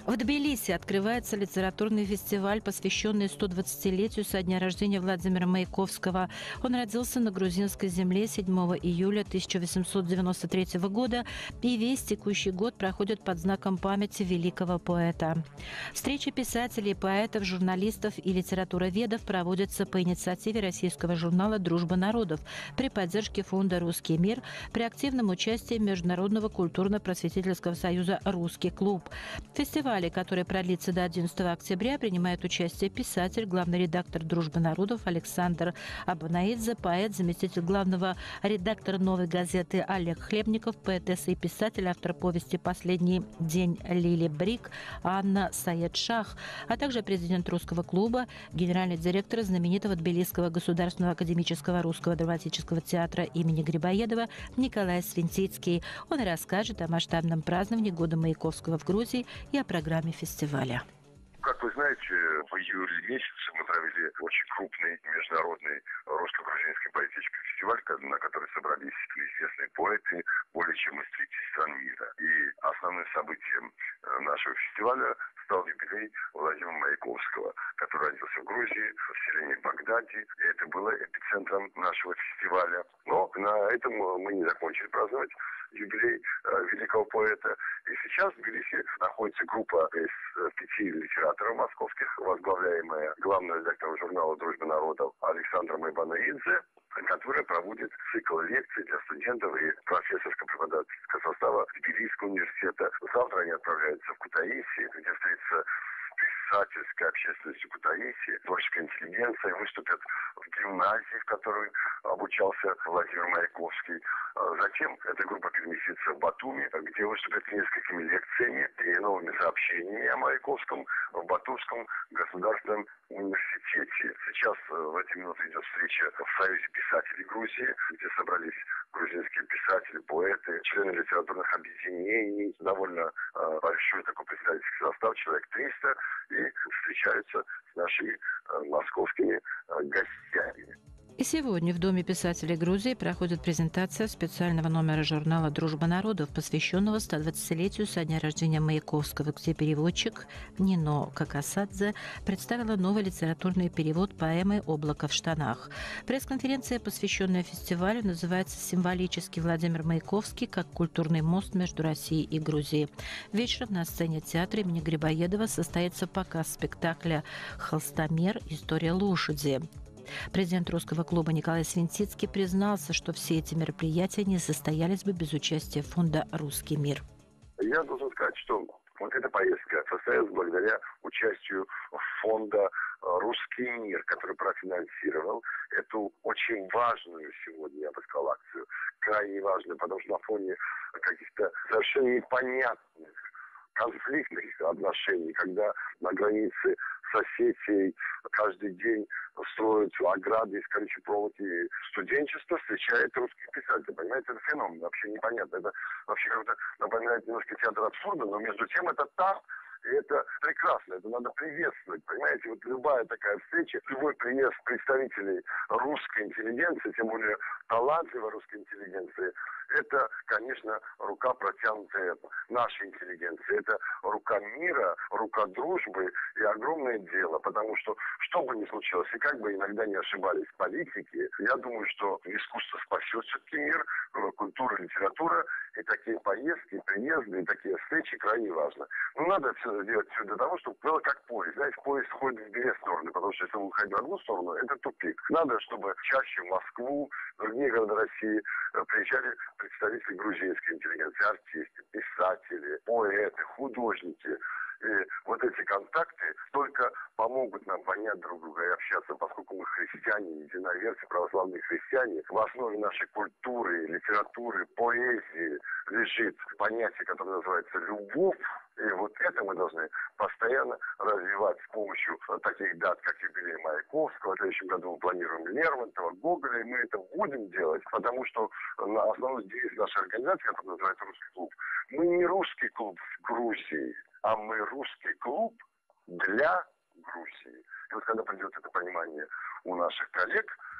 В Тбилиси открывается литературный фестиваль, посвященный 120-летию со дня рождения Владимира Маяковского. Он родился на грузинской земле 7 июля 1893 года, и весь текущий год проходит под знаком памяти великого поэта. Встречи писателей, поэтов, журналистов и литературоведов проводятся по инициативе российского журнала «Дружба народов» при поддержке фонда «Русский мир», при активном участии Международного культурно-просветительского союза «Русский клуб». Фестиваль, который продлится до 11 октября, принимает участие писатель, главный редактор «Дружбы народов» Александр Абанаидзе, поэт, заместитель главного редактора «Новой газеты» Олег Хлебников, поэтесса и писатель, автор повести «Последний день» Лили Брик Анна Саедшах, а также президент Русского клуба, генеральный директор знаменитого Тбилисского государственного академического русского драматического театра имени Грибоедова Николай Свинтицкий. Он расскажет о масштабном праздновании Года Маяковского в Грузии и о программе фестиваля. Как вы знаете, в июле месяце мы провели очень крупный международный русско-грузинский поэтический фестиваль, на который собрались известные поэты более чем из 30 стран мира. И основным событием нашего фестиваля стал юбилей Владимира Маяковского, который родился в Грузии, в селении Багдади. И это было эпицентром нашего фестиваля. Но на этом мы не закончили праздновать юбилей великого поэта. И сейчас в Тбилиси находится группа из 5 литераторов московских, возглавляемая главным редактором журнала «Дружба народов» Александром Абанаидзе, которая проводит цикл лекций для студентов и профессорско-преподавательского состава Тбилисского университета. Завтра они отправляются в Кутаиси, где встретятся писательской общественностью Кутаиси, творческая интеллигенция, выступят в гимназии, в которой обучался Владимир Маяковский. Затем эта группа переместится в Батуми, где выступят несколькими лекциями и новыми сообщениями о Маяковском в Батумском государственном университете. Сейчас в эти минуты идет встреча в Союзе писателей Грузии, где собрались грузинские писатели, поэты, члены литературных объединений, довольно большой такой представительский состав, человек 300, и встречаются с нашими московскими гостями. И сегодня в Доме писателей Грузии проходит презентация специального номера журнала «Дружба народов», посвященного 120-летию со дня рождения Маяковского, где переводчик Нино Какасадзе представила новый литературный перевод поэмы «Облако в штанах». Пресс-конференция, посвященная фестивалю, называется символически «Владимир Маяковский как культурный мост между Россией и Грузией». Вечером на сцене театра имени Грибоедова состоится показ спектакля «Холстомер. История лошади». Президент Русского клуба Николай Свинтицкий признался, что все эти мероприятия не состоялись бы без участия фонда «Русский мир». Я должен сказать, что вот эта поездка состоялась благодаря участию фонда «Русский мир», который профинансировал эту очень важную сегодня, я бы сказал, акцию. Крайне важную, потому что на фоне каких-то совершенно непонятных конфликтных отношений, когда на границе с Осетией каждый день строят ограды из колючей проволоки, студенчество встречает русских писателей. Понимаете, это феномен, вообще непонятно. Это вообще как-то напоминает немножко театр абсурда, но между тем это так. И это прекрасно, это надо приветствовать. Понимаете, вот любая такая встреча, любой приезд представителей русской интеллигенции, тем более талантливой русской интеллигенции, это, конечно, рука, протянутая нашей интеллигенции. Это рука мира, рука дружбы и огромное дело. Потому что бы ни случилось, и как бы иногда не ошибались политики, я думаю, что искусство спасет все-таки мир, культура, литература, и такие поездки, приезды, и такие встречи крайне важно. Но надо все делать все для того, чтобы было как поезд. Знаете, поезд ходит в две стороны, потому что если он ходит в одну сторону, это тупик. Надо, чтобы чаще в Москву, в другие города России приезжали представители грузинской интеллигенции, артисты, писатели, поэты, художники. И вот эти контакты только помогут нам понять друг друга и общаться, поскольку мы христиане, единоверцы, православные христиане. В основе нашей культуры, литературы, поэзии лежит понятие, которое называется любовь. И вот это мы должны постоянно развивать с помощью таких дат, как юбилей Маяковского. В следующем году мы планируем Лермонтова, Гоголя, и мы это будем делать, потому что на основной девиз нашей организации, которая называется «Русский клуб», мы не русский клуб в Грузии, а мы русский клуб для Грузии. И вот когда придет это понимание у наших коллег,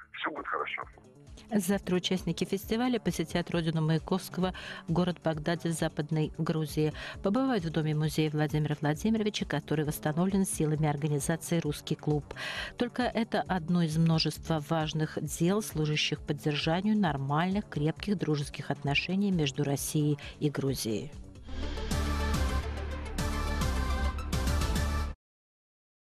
все будет хорошо. Завтра участники фестиваля посетят родину Маяковского, город Багдаде в Западной Грузии. Побывают в доме-музея Владимира Владимировича, который восстановлен силами организации «Русский клуб». Только это одно из множества важных дел, служащих поддержанию нормальных, крепких дружеских отношений между Россией и Грузией.